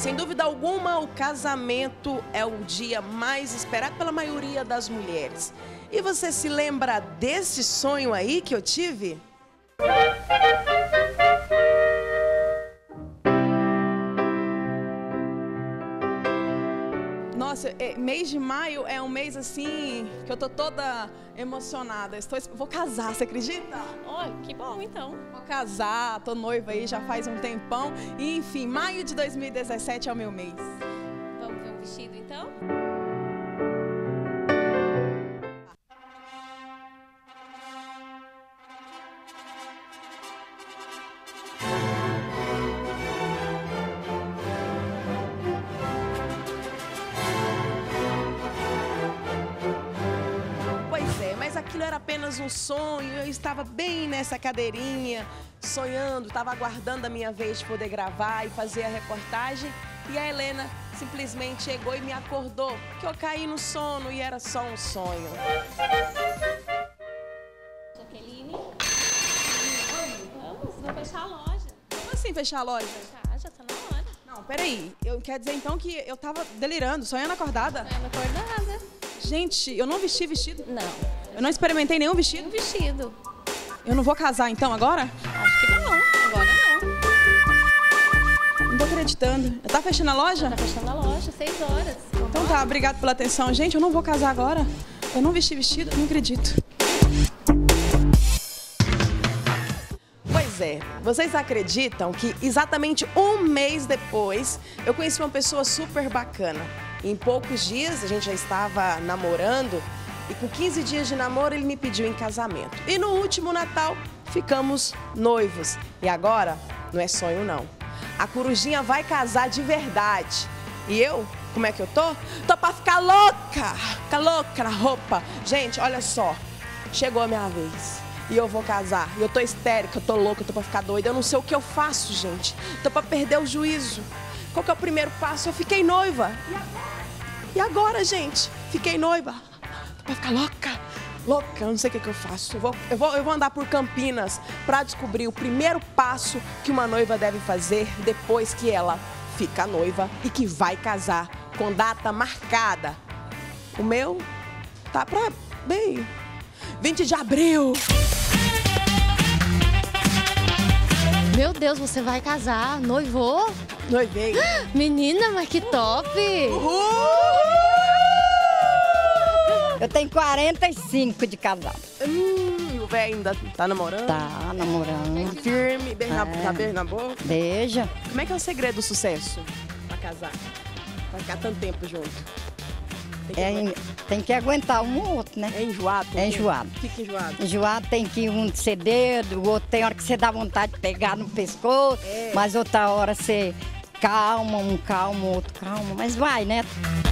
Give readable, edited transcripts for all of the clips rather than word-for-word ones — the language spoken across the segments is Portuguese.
Sem dúvida alguma, o casamento é o dia mais esperado pela maioria das mulheres. E você se lembra desse sonho aí que eu tive? Nossa, mês de maio é um mês assim que eu tô toda emocionada. Vou casar, você acredita? Olha, que bom então. Vou casar, tô noiva aí já faz um tempão. E enfim, maio de 2017 é o meu mês. Vamos ver um vestido então? Aquilo era apenas um sonho, eu estava bem nessa cadeirinha, sonhando, estava aguardando a minha vez de poder gravar e fazer a reportagem. E a Helena simplesmente chegou e me acordou, que eu caí no sono e era só um sonho. Jaqueline, vamos fechar a loja. Como assim fechar a loja? Já tá na hora. Não, peraí, quer dizer então que eu tava delirando, sonhando acordada? Sonhando acordada. Gente, eu não vesti vestido? Não. Eu não experimentei nenhum vestido? Um vestido. Eu não vou casar então agora? Acho que não, agora não. Não tô acreditando. Tá fechando a loja? Tá fechando a loja, 6 horas. Então tá, obrigado pela atenção. Gente, eu não vou casar agora. Eu não vesti vestido, não acredito. Pois é, vocês acreditam que exatamente um mês depois eu conheci uma pessoa super bacana. Em poucos dias a gente já estava namorando e com 15 dias de namoro ele me pediu em casamento. E no último Natal ficamos noivos. E agora não é sonho não. A corujinha vai casar de verdade. E eu, como é que eu tô? Tô pra ficar louca na roupa. Gente, olha só, chegou a minha vez. E eu vou casar. E eu tô histérica, eu tô louca, eu tô pra ficar doida. Eu não sei o que eu faço, gente. Tô pra perder o juízo. Qual que é o primeiro passo? Eu fiquei noiva. E agora, gente? Fiquei noiva. Tô pra ficar louca, eu não sei o que eu faço. Eu vou andar por Campinas pra descobrir o primeiro passo que uma noiva deve fazer depois que ela fica noiva e que vai casar com data marcada. O meu tá pra bem 20 de abril. Meu Deus, você vai casar? Noivou? Noivei. Menina, mas que top! Uhul! Eu tenho 45 de casado. E o velho ainda tá namorando? Tá namorando. Firme, beijo na boca. Beija. Como é que é o segredo do sucesso pra casar? Pra ficar tanto tempo junto? Tem que aguentar um ou outro, né? É enjoado? É enjoado. Fica enjoado. Enjoado tem que um ceder, o outro tem hora que você dá vontade de pegar no pescoço, mas outra hora você calma, um calma, outro calma, mas vai, né?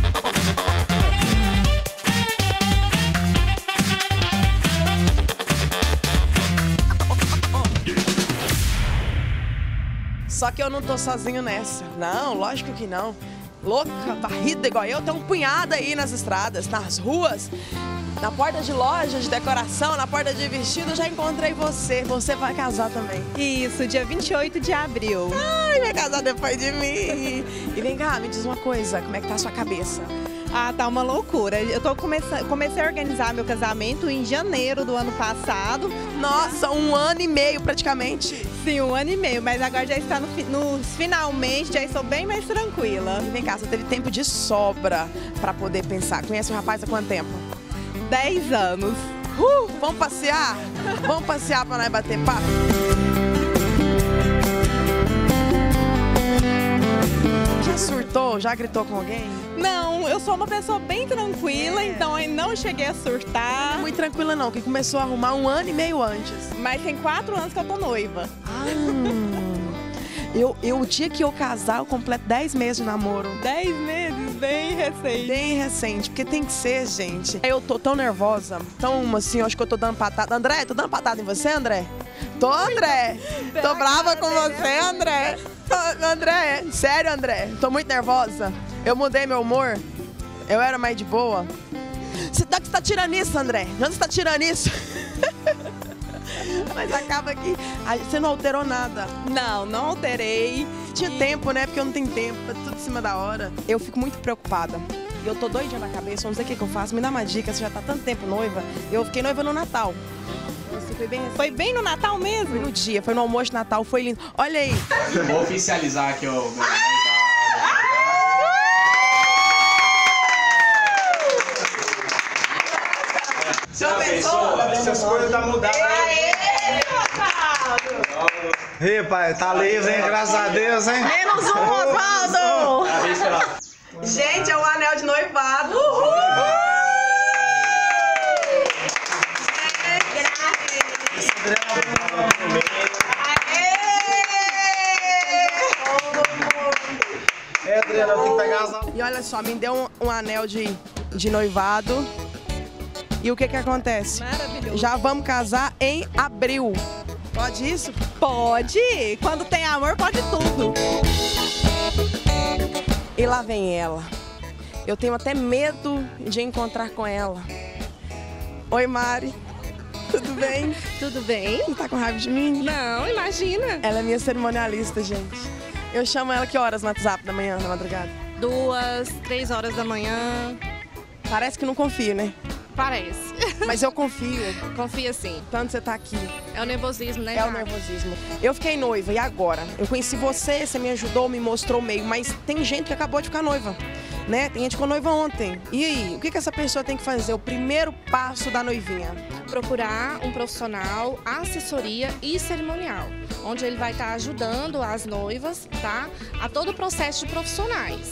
Só que eu não tô sozinho nessa. Não, lógico que não. Louca, varrida igual eu, tem um punhado aí nas estradas, nas ruas, na porta de loja de decoração, na porta de vestido, eu já encontrei você. Você vai casar também. Isso, dia 28 de abril. Ai, vai casar depois de mim. E vem cá, me diz uma coisa, como é que tá a sua cabeça? Ah, tá uma loucura. Eu comecei a organizar meu casamento em janeiro do ano passado. Nossa, 1 ano e meio praticamente. Sim, 1 ano e meio, mas agora já está nos finalmente, já estou bem mais tranquila. E vem cá, você teve tempo de sobra pra poder pensar. Conhece o rapaz há quanto tempo? 10 anos. Vamos passear? Vamos passear pra nós bater papo? Já surtou? Já gritou com alguém? Não, eu sou uma pessoa bem tranquila, então eu não cheguei a surtar. Não é muito tranquila não, que começou a arrumar 1 ano e meio antes. Mas tem 4 anos que eu tô noiva. O dia que eu casar, eu completo 10 meses de namoro. 10 meses, bem recente. Bem recente, porque tem que ser, gente. Eu tô tão nervosa, tão assim, eu acho que eu tô dando patada. André, tô dando patada em você, André? Tô, André? Tô brava com você, André? André, sério, André? Tô muito nervosa. Eu mudei meu humor. Eu era mais de boa. Você tá tirando isso, André? De onde você tá tirando isso? Mas acaba que você não alterou nada. Não alterei. tinha tempo, né? Porque eu não tenho tempo, tá tudo em cima da hora. Eu fico muito preocupada. Eu tô doidinha na cabeça, eu não sei o que eu faço. Me dá uma dica, você já tá tanto tempo noiva. Eu fiquei noiva no Natal. Foi bem no Natal mesmo? Foi no dia, foi no almoço de Natal, foi lindo. Olha aí. Vou oficializar aqui o meu Já pensou? Essas coisas tá mudando. Ei, pai, tá livre, hein? Graças a Deus, hein? Menos um, Osvaldo! Gente, é o anel de noivado. É, Adriana, eu tenho que pegar as... E olha só, me deu um anel de noivado. E o que acontece? Maravilhoso. Já vamos casar em abril. Pode isso? Pode. Quando tem amor, pode tudo. E lá vem ela. Eu tenho até medo de encontrar com ela. Oi, Mari. Tudo bem? Tudo bem? Não tá com raiva de mim? Não, imagina. Ela é minha cerimonialista, gente. Eu chamo ela que horas no WhatsApp da manhã, na madrugada? 2, 3 horas da manhã. Parece que não confio, né? Parece. Mas eu confio. Confia sim. Tanto você tá aqui. É o nervosismo, né? É o nervosismo. Eu fiquei noiva, e agora? Eu conheci você, você me ajudou, me mostrou o meio, mas tem gente que acabou de ficar noiva, né? Tem gente que ficou noiva ontem. E aí, o que essa pessoa tem que fazer? O primeiro passo da noivinha? Procurar um profissional, assessoria e cerimonial, onde ele vai estar ajudando as noivas, tá? A todo o processo de profissionais.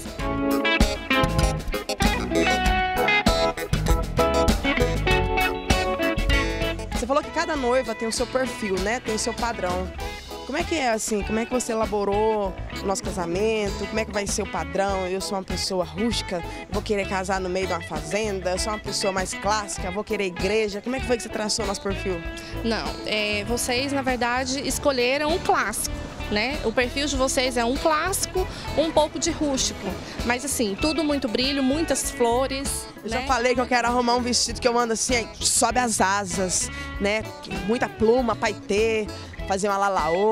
Você falou que cada noiva tem o seu perfil, né? Tem o seu padrão. Como é que é assim? Como é que você elaborou o nosso casamento? Como é que vai ser o padrão? Eu sou uma pessoa rústica, vou querer casar no meio de uma fazenda. Eu sou uma pessoa mais clássica, vou querer igreja. Como é que foi que você traçou o nosso perfil? Não, vocês, na verdade, escolheram um clássico, né? O perfil de vocês é um clássico, um pouco de rústico. Mas assim, tudo muito brilho, muitas flores. Eu já falei que eu quero arrumar um vestido que eu mando assim, aí sobe as asas, né? Muita pluma, paetê, fazer uma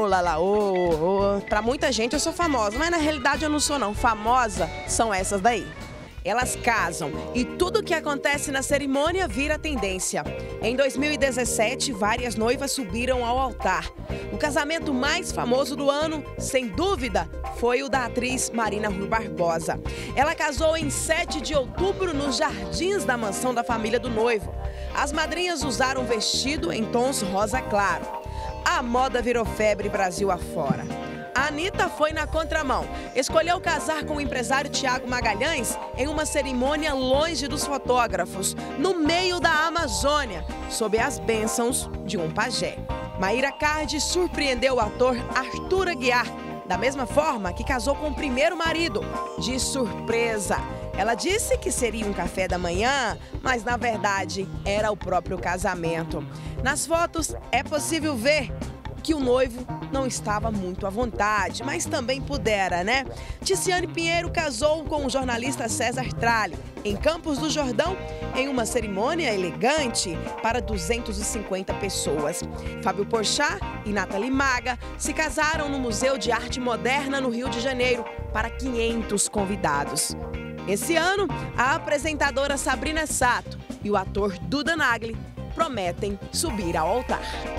lalaô. Pra muita gente eu sou famosa, mas na realidade eu não sou não. Famosa são essas daí. Elas casam e tudo o que acontece na cerimônia vira tendência. Em 2017, várias noivas subiram ao altar. O casamento mais famoso do ano, sem dúvida, foi o da atriz Marina Rui Barbosa. Ela casou em 7 de outubro nos jardins da mansão da família do noivo. As madrinhas usaram um vestido em tons rosa claro. A moda virou febre Brasil afora. A Anitta foi na contramão. Escolheu casar com o empresário Tiago Magalhães em uma cerimônia longe dos fotógrafos, no meio da Amazônia, sob as bênçãos de um pajé. Maíra Cardi surpreendeu o ator Arthur Aguiar, da mesma forma que casou com o primeiro marido, de surpresa. Ela disse que seria um café da manhã, mas na verdade era o próprio casamento. Nas fotos é possível ver que o noivo não estava muito à vontade, mas também pudera, né? Ticiane Pinheiro casou com o jornalista César Tralli, em Campos do Jordão, em uma cerimônia elegante para 250 pessoas. Fábio Porchat e Nathalie Maga se casaram no Museu de Arte Moderna, no Rio de Janeiro, para 500 convidados. Esse ano, a apresentadora Sabrina Sato e o ator Duda Nagli prometem subir ao altar.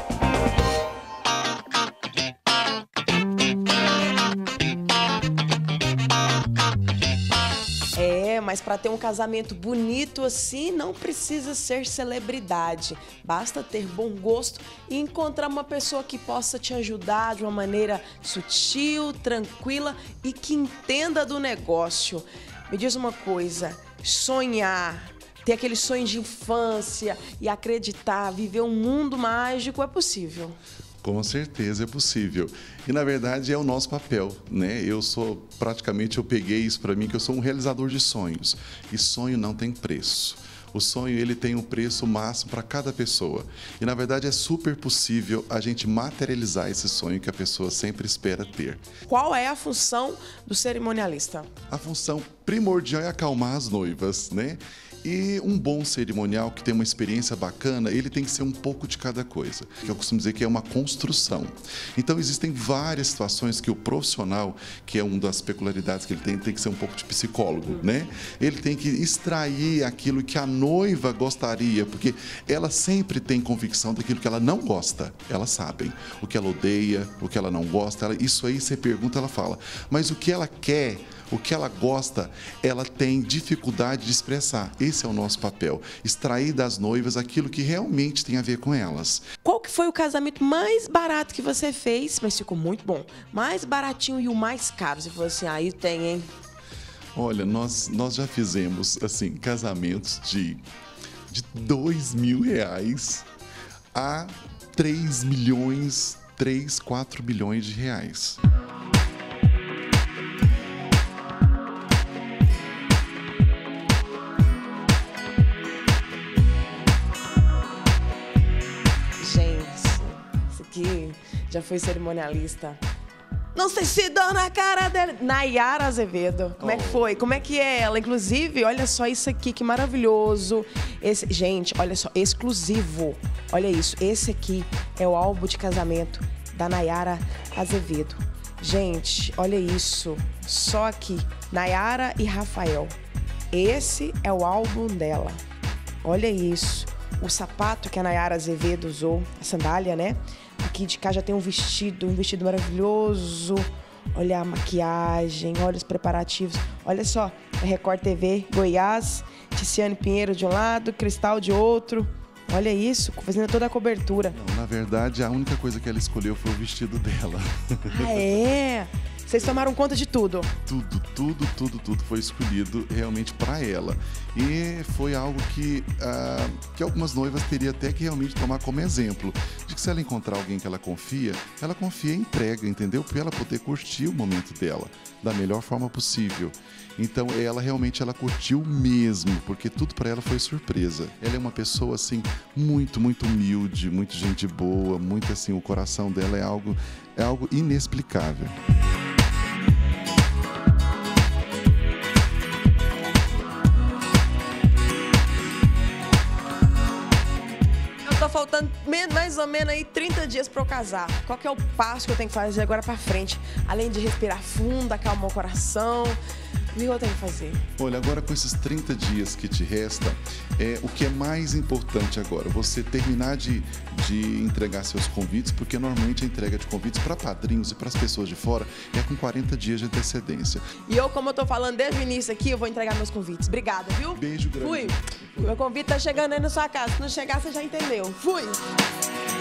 Mas para ter um casamento bonito assim, não precisa ser celebridade. Basta ter bom gosto e encontrar uma pessoa que possa te ajudar de uma maneira sutil, tranquila e que entenda do negócio. Me diz uma coisa, sonhar, ter aquele sonho de infância e acreditar, viver um mundo mágico é possível. Com certeza é possível. E, na verdade, é o nosso papel, né? Eu peguei isso para mim, que eu sou um realizador de sonhos. E sonho não tem preço. O sonho, ele tem um preço máximo para cada pessoa. E, na verdade, é super possível a gente materializar esse sonho que a pessoa sempre espera ter. Qual é a função do cerimonialista? A função primordial é acalmar as noivas, né? E um bom cerimonial que tem uma experiência bacana, ele tem que ser um pouco de cada coisa. Eu costumo dizer que é uma construção. Então existem várias situações que o profissional, que é uma das peculiaridades que ele tem que ser um pouco de psicólogo, né? Ele tem que extrair aquilo que a noiva gostaria, porque ela sempre tem convicção daquilo que ela não gosta. Elas sabem o que ela odeia, o que ela não gosta. Isso aí você pergunta, ela fala. Mas o que ela quer, o que ela gosta, ela tem dificuldade de expressar. Esse é o nosso papel, extrair das noivas aquilo que realmente tem a ver com elas. Qual que foi o casamento mais barato que você fez, mas ficou muito bom? Mais baratinho e o mais caro? Você falou assim, aí tem, hein? Olha, nós já fizemos, assim, casamentos de R$2.000 a 3 milhões, 3, 4 milhões de reais. Que já foi cerimonialista. Não sei se dou na cara dele. Nayara Azevedo. Como é que foi? Como é que é ela? Inclusive, olha só isso aqui, que maravilhoso. Gente, olha só, exclusivo. Olha isso, esse aqui é o álbum de casamento da Nayara Azevedo. Gente, olha isso. Só aqui, Nayara e Rafael. Esse é o álbum dela. Olha isso. O sapato que a Nayara Azevedo usou, a sandália, né? Aqui de cá já tem um vestido maravilhoso. Olha a maquiagem, olha os preparativos. Olha só, a Record TV Goiás, Tiziane Pinheiro de um lado, Cristal de outro. Olha isso, fazendo toda a cobertura. Não, na verdade, a única coisa que ela escolheu foi o vestido dela. Ah, é? Vocês tomaram conta de tudo? Tudo foi escolhido realmente para ela. E foi algo que algumas noivas teriam até que realmente tomar como exemplo. De que se ela encontrar alguém que ela confia e entrega, entendeu? Para ela poder curtir o momento dela da melhor forma possível. Então ela curtiu mesmo, porque tudo para ela foi surpresa. Ela é uma pessoa assim muito humilde, muito gente boa, muito assim, o coração dela é algo inexplicável. Faltando mais ou menos aí 30 dias para eu casar. Qual que é o passo que eu tenho que fazer agora para frente? Além de respirar fundo, acalmar o coração, o que eu tenho que fazer? Olha, agora com esses 30 dias que te resta, o que é mais importante agora? Você terminar de entregar seus convites, porque normalmente a entrega de convites para padrinhos e para as pessoas de fora é com 40 dias de antecedência. E eu, como eu tô falando desde o início aqui, eu vou entregar meus convites. Obrigada, viu? Beijo grande. Fui. Meu convite tá chegando aí na sua casa. Se não chegar, você já entendeu. Fui!